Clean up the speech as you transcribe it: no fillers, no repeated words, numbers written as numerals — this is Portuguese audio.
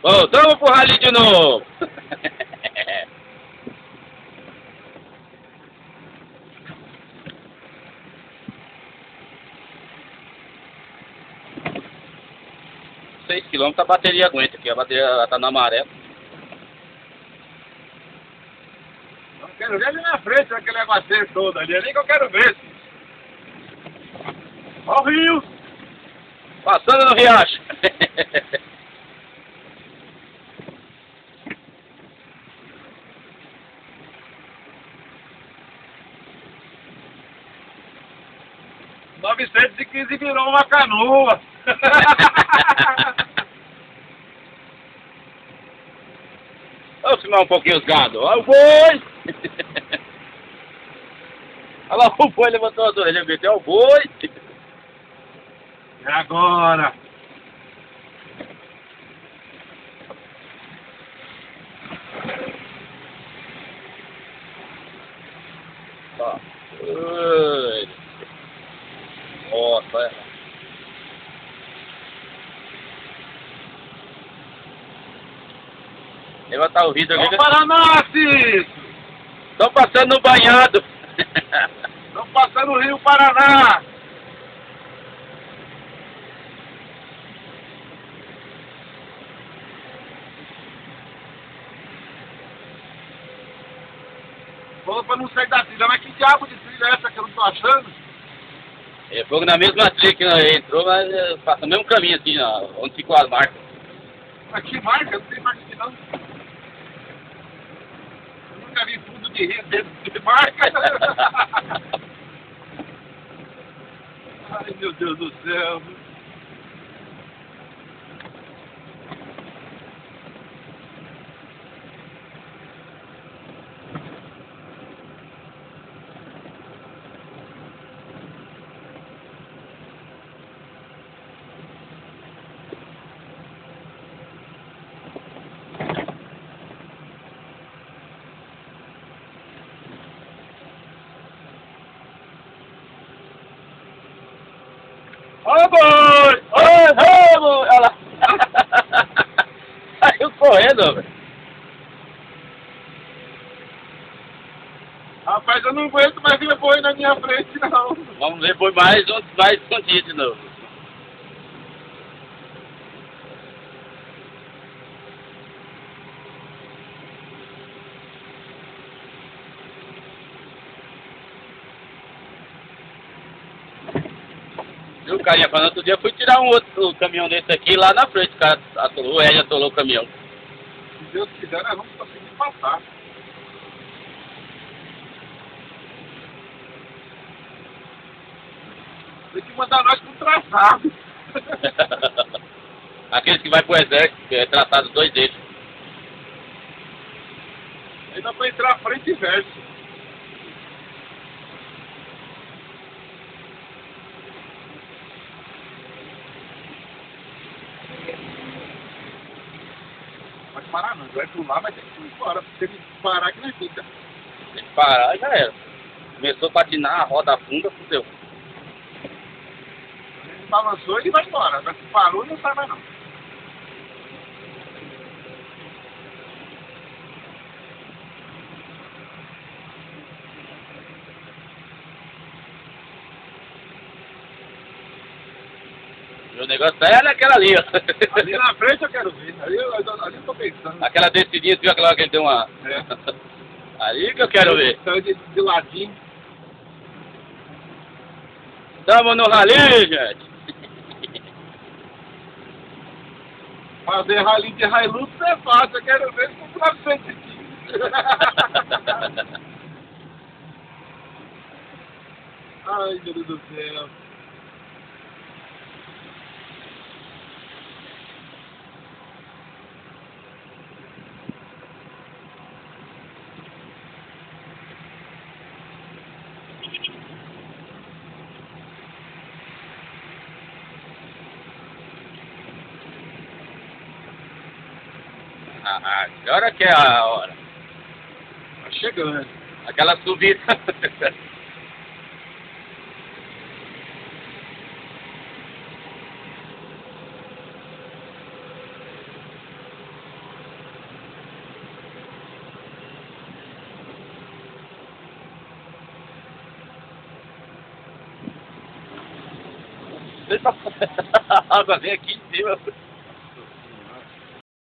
Voltamos pro rally de novo. 6 km a bateria aguenta aqui, a bateria tá na amarela. Não quero ver ali na frente, aquele aguaceiro todo ali, ali que eu quero ver. Ó o rio! Passando no riacho. R$ 915 virou uma canoa. Vamos filmar um pouquinho os gados. Olha o boi! Olha lá, o boi levantou as orelhas, meteu o boi. E agora? Ó. Ui. Nossa, é. Levantar o vidro aqui. Ó Paraná, Cício! Estão passando no banhado. Estamos passando o rio Paraná! Falou pra não sair da trilha, mas que diabo de trilha é essa que eu não tô achando? É fogo na mesma trilha que nós entrou, mas passa o mesmo caminho assim, ó, onde ficou as marcas. Mas que marca? Não tem marca aqui não. Eu nunca vi fundo de rio dentro de marca. Ai, meu Deus do céu. Ô boi! Ô boi! Olha lá! Saiu correndo, velho. Rapaz, eu não aguento mais ver boi na minha frente, não. Vamos ver boi mais escondido de novo. Viu, o carinha falando, outro dia eu fui tirar um outro caminhão desse aqui lá na frente, o cara atolou, o Ed atolou o caminhão. Se Deus quiser, nós vamos conseguir passar. Tem que mandar nós pro traçado. Aqueles que vai pro exército, que é tratado 2 eixos. Aí dá pra entrar frente e verso. Pode parar não, vai pular, vai ter que ir embora. Se ele parar que não fica. Tem que parar e já era. Começou a patinar, a roda afunda, fudeu. Ele balançou e ele vai embora. Mas se parou, não sai mais não. Meu negócio é naquela ali, ó. Ali na frente eu quero ver. Ali eu tô pensando. Aquela descidinha, viu aquela que ele deu uma... É. Ali que eu quero ver. Então de ladinho. Tamo no rally, gente. Fazer rally de Hilux é fácil, eu quero ver com 915. Ai, meu Deus do céu. Agora que é a hora. Tá chegando. Aquela subida. A água vem aqui em cima.